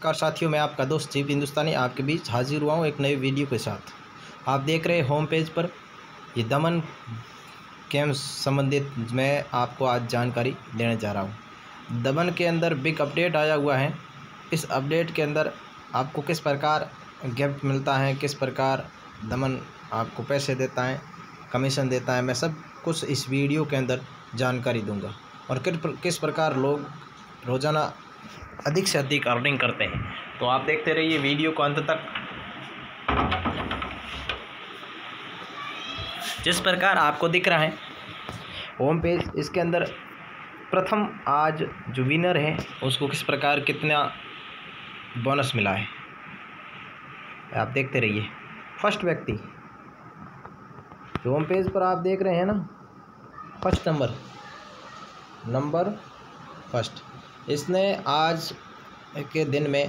नमस्कार साथियों, मैं आपका दोस्त चीफ हिंदुस्तानी आपके बीच हाजिर हुआ हूँ एक नई वीडियो के साथ। आप देख रहे हैं होम पेज पर ये दमन गेम संबंधित मैं आपको आज जानकारी देने जा रहा हूँ। दमन के अंदर बिग अपडेट आया हुआ है। इस अपडेट के अंदर आपको किस प्रकार गिफ्ट मिलता है, किस प्रकार दमन आपको पैसे देता है, कमीशन देता है, मैं सब कुछ इस वीडियो के अंदर जानकारी दूँगा और किस प्रकार लोग रोज़ाना अधिक से अधिक अर्निंग करते हैं। तो आप देखते रहिए वीडियो को अंत तक। जिस प्रकार आपको दिख रहा है होम पेज, इसके अंदर प्रथम आज जो विनर है उसको किस प्रकार कितना बोनस मिला है आप देखते रहिए। फर्स्ट व्यक्ति जो होम पेज पर आप देख रहे हैं ना, फर्स्ट नंबर फर्स्ट, इसने आज के दिन में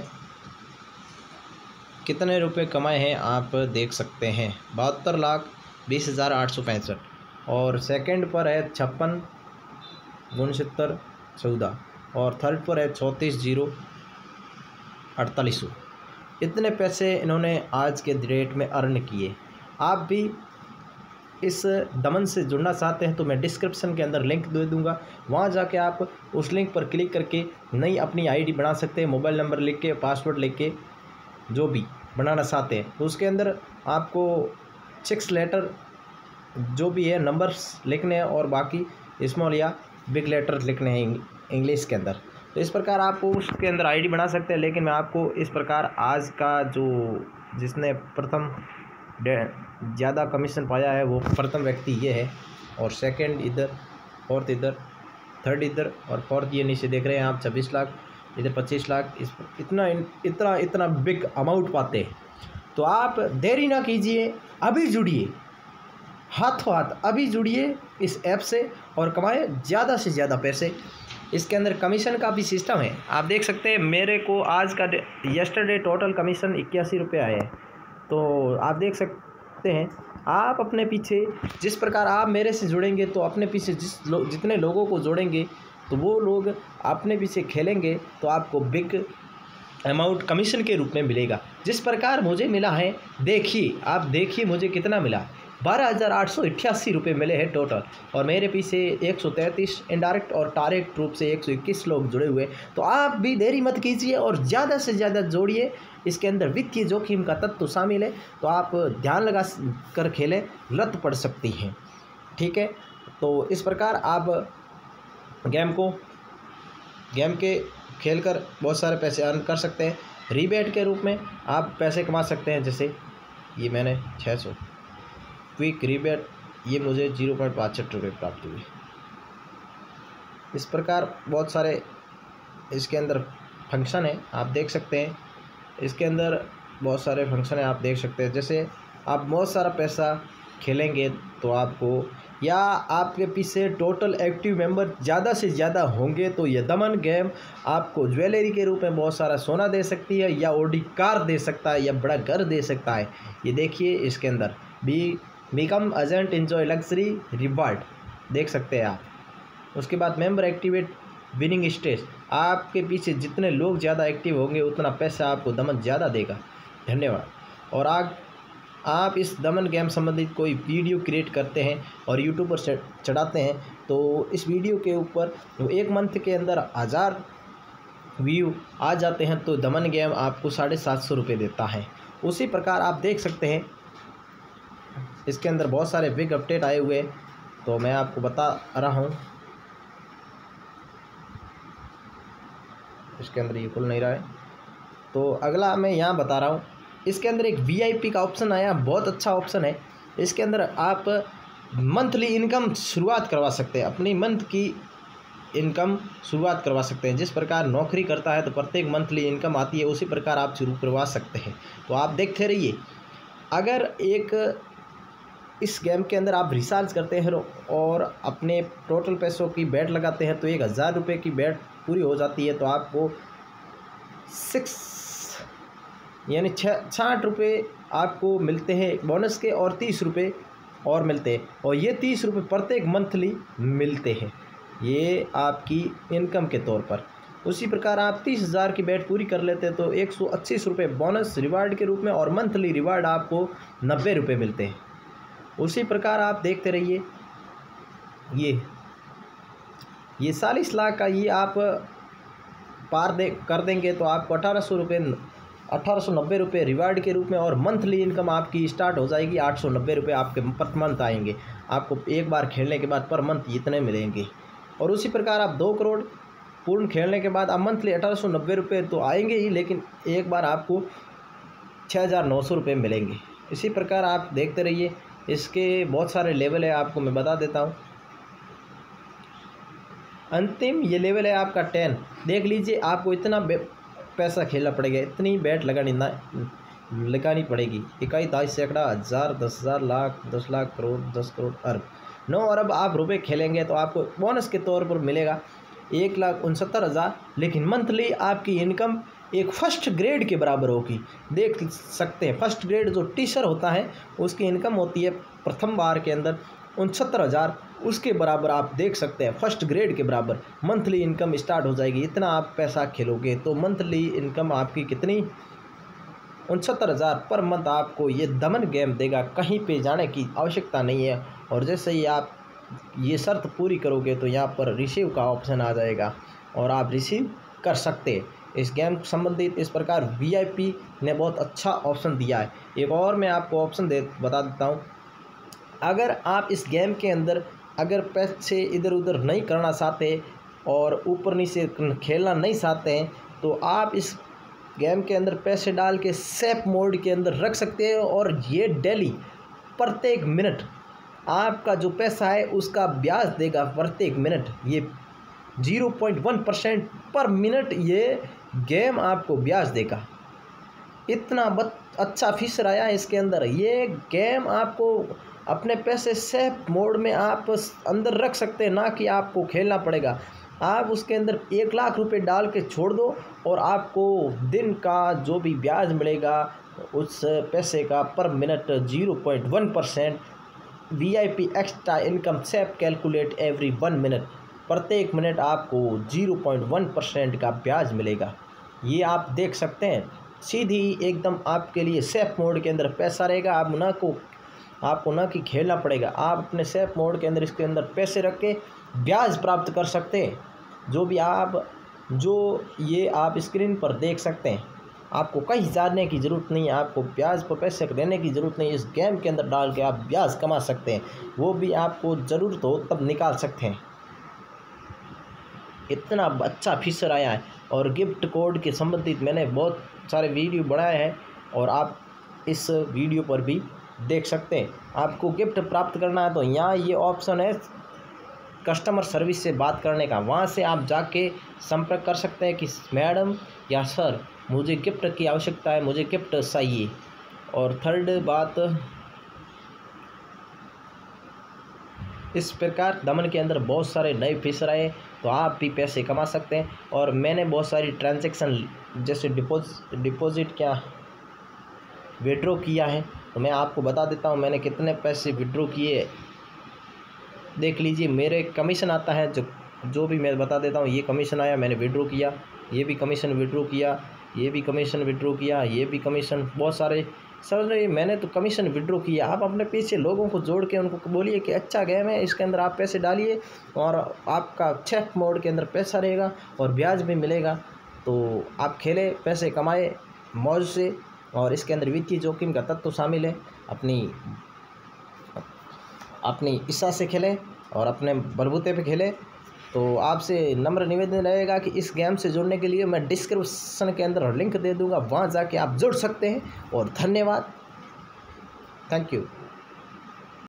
कितने रुपए कमाए हैं आप देख सकते हैं। 72,20,865। और सेकंड पर है 56 69 14 और थर्ड पर है 34,048। इतने पैसे इन्होंने आज के डेट में अर्न किए। आप भी इस दमन से जुड़ना चाहते हैं तो मैं डिस्क्रिप्शन के अंदर लिंक दे दूंगा, वहां जाके आप उस लिंक पर क्लिक करके नई अपनी आईडी बना सकते हैं। मोबाइल नंबर लिख के, पासवर्ड लिख के, जो भी बनाना चाहते हैं तो उसके अंदर आपको 6 लेटर जो भी है नंबर्स लिखने हैं और बाकी स्मॉल या बिग लेटर लिखने हैं इंग्लिश के अंदर। तो इस प्रकार आपको उसके अंदर आईडी बना सकते हैं। लेकिन मैं आपको इस प्रकार आज का जो जिसने प्रथम ज़्यादा कमीशन पाया है वो प्रथम व्यक्ति ये है, और सेकंड इधर, फोर्थ इधर, थर्ड इधर और फोर्थ ये नीचे देख रहे हैं आप 26 लाख, इधर 25 लाख। इतना बिग अमाउंट पाते हैं। तो आप देरी ना कीजिए, अभी जुड़िए, हाथों हाथ अभी जुड़िए इस ऐप से और कमाए ज़्यादा से ज़्यादा पैसे। इसके अंदर कमीशन का भी सिस्टम है, आप देख सकते हैं। मेरे को आज का यस्टरडे टोटल कमीशन 81 रुपये आए हैं। तो आप देख सकते हैं, आप अपने पीछे जिस प्रकार आप मेरे से जुड़ेंगे तो अपने पीछे जितने लोगों को जोड़ेंगे तो वो लोग अपने पीछे खेलेंगे तो आपको बिग अमाउंट कमीशन के रूप में मिलेगा। जिस प्रकार मुझे मिला है, देखिए, आप देखिए मुझे कितना मिला। 12,888 रुपये मिले हैं टोटल, और मेरे पीछे 133 इनडायरेक्ट और डायरेक्ट रूप से 121 लोग जुड़े हुए। तो आप भी देरी मत कीजिए और ज़्यादा से ज़्यादा जोड़िए। इसके अंदर वित्तीय जोखिम का तत्व शामिल है, तो आप ध्यान लगा कर खेलें, लत पड़ सकती हैं। ठीक है, तो इस प्रकार आप गेम के खेल कर बहुत सारे पैसे अर्न कर सकते हैं। रीबेट के रूप में आप पैसे कमा सकते हैं। जैसे ये मैंने 600 क्विक रीबेट, ये मुझे 0.62 रुपये प्राप्त हुए। इस प्रकार बहुत सारे इसके अंदर फंक्शन है, आप देख सकते हैं। इसके अंदर बहुत सारे फंक्शन है, आप देख सकते हैं। जैसे आप बहुत सारा पैसा खेलेंगे तो आपको, या आपके पीछे टोटल एक्टिव मेंबर ज़्यादा से ज़्यादा होंगे तो यह दमन गेम आपको ज्वेलरी के रूप में बहुत सारा सोना दे सकती है, या ऑडी कार दे सकता है, या बड़ा घर दे सकता है। ये देखिए, इसके अंदर become agent enjoy luxury reward देख सकते हैं आप। उसके बाद मेंबर एक्टिवेट विनिंग स्टेज, आपके पीछे जितने लोग ज़्यादा एक्टिव होंगे उतना पैसा आपको दमन ज़्यादा देगा। धन्यवाद। और आप इस दमन गेम संबंधित कोई वीडियो क्रिएट करते हैं और यूट्यूब पर चढ़ाते हैं तो इस वीडियो के ऊपर 1 मंथ के अंदर 1000 व्यू आ जाते हैं तो दमन गेम आपको 750 रुपये देता है। उसी प्रकार आप देख सकते हैं इसके अंदर बहुत सारे बिग अपडेट आए हुए हैं, तो मैं आपको बता रहा हूँ। इसके अंदर ये खुल नहीं रहा है, तो अगला मैं यहाँ बता रहा हूँ। इसके अंदर एक VIP का ऑप्शन आया, बहुत अच्छा ऑप्शन है। इसके अंदर आप मंथली इनकम शुरुआत करवा सकते हैं, अपनी मंथ की इनकम शुरुआत करवा सकते हैं। जिस प्रकार नौकरी करता है तो प्रत्येक मंथली इनकम आती है, उसी प्रकार आप शुरू करवा सकते हैं। तो आप देखते रहिए। अगर इस गेम के अंदर आप रिचार्ज करते हैं और अपने टोटल पैसों की बेट लगाते हैं तो 1000 रुपये की बेट पूरी हो जाती है, तो आपको 60 रुपये आपको मिलते हैं बोनस के, और 30 रुपये और मिलते हैं, और ये 30 रुपये प्रत्येक मंथली मिलते हैं। ये आपकी इनकम के तौर पर। उसी प्रकार आप 30,000 की बेट पूरी कर लेते हैं तो 180 रुपये बोनस रिवार्ड के रूप में और मंथली रिवार्ड आपको 90 रुपये मिलते हैं। उसी प्रकार आप देखते रहिए, ये 40 लाख का ये आप पार कर देंगे तो आपको 1890 रुपये रिवार्ड के रूप में और मंथली इनकम आपकी स्टार्ट हो जाएगी। 890 रुपये आपके पर मंथ आएंगे, आपको एक बार खेलने के बाद पर मंथ इतने मिलेंगे। और उसी प्रकार आप 2 करोड़ पूर्ण खेलने के बाद आप मंथली 1890 रुपये तो आएंगे ही, लेकिन एक बार आपको 6,900 रुपये मिलेंगे। इसी प्रकार आप देखते रहिए, इसके बहुत सारे लेवल है, आपको मैं बता देता हूँ। अंतिम ये लेवल है आपका 10। देख लीजिए, आपको इतना पैसा खेलना पड़ेगा, इतनी बैट लगानी पड़ेगी। इकाई, दाई, सैकड़ा, हज़ार, 10,000, लाख, 10 लाख, करोड़, 10 करोड़, अरब, 9 अरब आप रुपए खेलेंगे तो आपको बोनस के तौर पर मिलेगा 1,69,000। लेकिन मंथली आपकी इनकम एक फर्स्ट ग्रेड के बराबर होगी। देख सकते हैं, फर्स्ट ग्रेड जो टीचर होता है उसकी इनकम होती है प्रथम बार के अंदर 69,000, उसके बराबर आप देख सकते हैं, फर्स्ट ग्रेड के बराबर मंथली इनकम स्टार्ट हो जाएगी। इतना आप पैसा खेलोगे तो मंथली इनकम आपकी कितनी, 69,000 पर मंथ आपको ये दमन गेम देगा। कहीं पे जाने की आवश्यकता नहीं है। और जैसे ही आप ये शर्त पूरी करोगे तो यहाँ पर रिसीव का ऑप्शन आ जाएगा और आप रिसीव कर सकते हैं। इस गेम संबंधित इस प्रकार VIP ने बहुत अच्छा ऑप्शन दिया है। एक और मैं आपको ऑप्शन बता देता हूँ। अगर आप इस गेम के अंदर अगर पैसे इधर उधर नहीं करना चाहते और ऊपर नीचे खेलना नहीं चाहते हैं तो आप इस गेम के अंदर पैसे डाल के सेफ मोड के अंदर रख सकते हैं और ये डेली प्रत्येक मिनट आपका जो पैसा है उसका ब्याज देगा। प्रत्येक मिनट ये 0.1% पर मिनट ये गेम आपको ब्याज देगा। इतना अच्छा फीचर आया है इसके अंदर। ये गेम आपको अपने पैसे सेफ मोड में आप अंदर रख सकते हैं, ना कि आपको खेलना पड़ेगा। आप उसके अंदर 1 लाख रुपए डाल के छोड़ दो और आपको दिन का जो भी ब्याज मिलेगा उस पैसे का पर minute 0.1% VIP extra income safe calculate every 1 minute. प्रत्येक मिनट आपको 0.1% का ब्याज मिलेगा। ये आप देख सकते हैं, सीधी एकदम आपके लिए सेफ मोड के अंदर पैसा रहेगा। आपको ना कि खेलना पड़ेगा। आप अपने सेफ मोड के अंदर इसके अंदर पैसे रख के ब्याज प्राप्त कर सकते हैं। जो ये आप स्क्रीन पर देख सकते हैं, आपको कहीं जाने की ज़रूरत नहीं है, आपको ब्याज पर पैसे देने की ज़रूरत नहीं। इस गेम के अंदर डाल के आप ब्याज कमा सकते हैं, वो भी आपको ज़रूरत हो तब निकाल सकते हैं। इतना अच्छा फीचर आया है। और गिफ्ट कोड के संबंधित मैंने बहुत सारे वीडियो बनाए हैं और आप इस वीडियो पर भी देख सकते हैं। आपको गिफ्ट प्राप्त करना है तो यहाँ ये ऑप्शन है कस्टमर सर्विस से बात करने का, वहाँ से आप जाके संपर्क कर सकते हैं कि मैडम या सर मुझे गिफ्ट की आवश्यकता है, मुझे गिफ्ट चाहिए। और थर्ड बात, इस प्रकार दमन के अंदर बहुत सारे नए फीचर आए तो आप भी पैसे कमा सकते हैं। और मैंने बहुत सारी ट्रांजैक्शन जैसे डिपॉजिट क्या विड्रॉ किया है तो मैं आपको बता देता हूँ मैंने कितने पैसे विड्रॉ किए। देख लीजिए, मेरे कमीशन आता है जो भी मैं बता देता हूँ। ये कमीशन आया, मैंने विड्रॉ किया, ये भी कमीशन विड्रॉ किया, ये भी कमीशन विड्रॉ किया, ये भी कमीशन, बहुत सारे समझ रहे। मैंने तो कमीशन विड्रॉ किया। आप अपने पीछे लोगों को जोड़ के उनको बोलिए कि अच्छा गेम है, इसके अंदर आप पैसे डालिए और आपका सेफ मोड के अंदर पैसा रहेगा और ब्याज भी मिलेगा। तो आप खेले, पैसे कमाए मौज से। और इसके अंदर वित्तीय जोखिम का तत्व शामिल है। अपनी इच्छा से खेलें और अपने बलबूते पे खेलें। तो आपसे नम्र निवेदन रहेगा कि इस गेम से जुड़ने के लिए मैं डिस्क्रिप्शन के अंदर लिंक दे दूंगा, वहाँ जाके आप जुड़ सकते हैं। और धन्यवाद, थैंक यू।